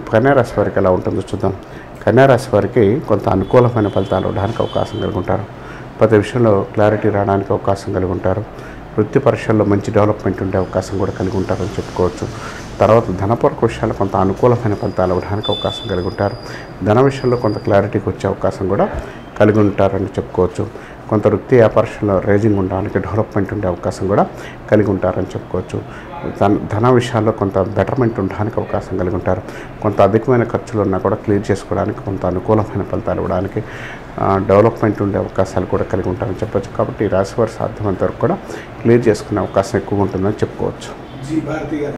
కన్యా రాశి వారికి ఎలా ఉంటుందో చూద్దాం. కన్యా రాశి వారికి కొంత అనుకూలమైన ఫలితాలు అవడానికి అవకాశం కలిగి ఉంటారు. ప్రతి విషయంలో క్లారిటీ రావడానికి అవకాశం కలిగి ఉంటారు. వృత్తి పరీక్షల్లో మంచి డెవలప్మెంట్ ఉండే అవకాశం కూడా కలిగి ఉంటారని చెప్పుకోవచ్చు. తర్వాత ధనపూర్వక విషయాలు కొంత అనుకూలమైన ఫలితాలు అవడానికి అవకాశం కలిగి ఉంటారు. ధన విషయంలో కొంత క్లారిటీకి వచ్చే అవకాశం కూడా కలిగి ఉంటారని చెప్పుకోవచ్చు. కొంత వృత్తి వ్యాపారంలో రేజింగ్ ఉండడానికి డెవలప్మెంట్ ఉండే అవకాశం కూడా కలిగి ఉంటారని చెప్పుకోవచ్చు. ధన విషయాల్లో కొంత బెటర్మెంట్ ఉండడానికి అవకాశం కలిగి ఉంటారు. కొంత అధికమైన ఖర్చులు ఉన్నా కూడా క్లియర్ చేసుకోవడానికి కొంత అనుకూలమైన ఫలితాలు ఇవ్వడానికి డెవలప్మెంట్ ఉండే అవకాశాలు కూడా కలిగి ఉంటారని చెప్పొచ్చు. కాబట్టి ఈ రాశి వారు సాధ్యమైనంత వరకు కూడా క్లియర్ చేసుకునే అవకాశం ఎక్కువ ఉంటుందని చెప్పుకోవచ్చు.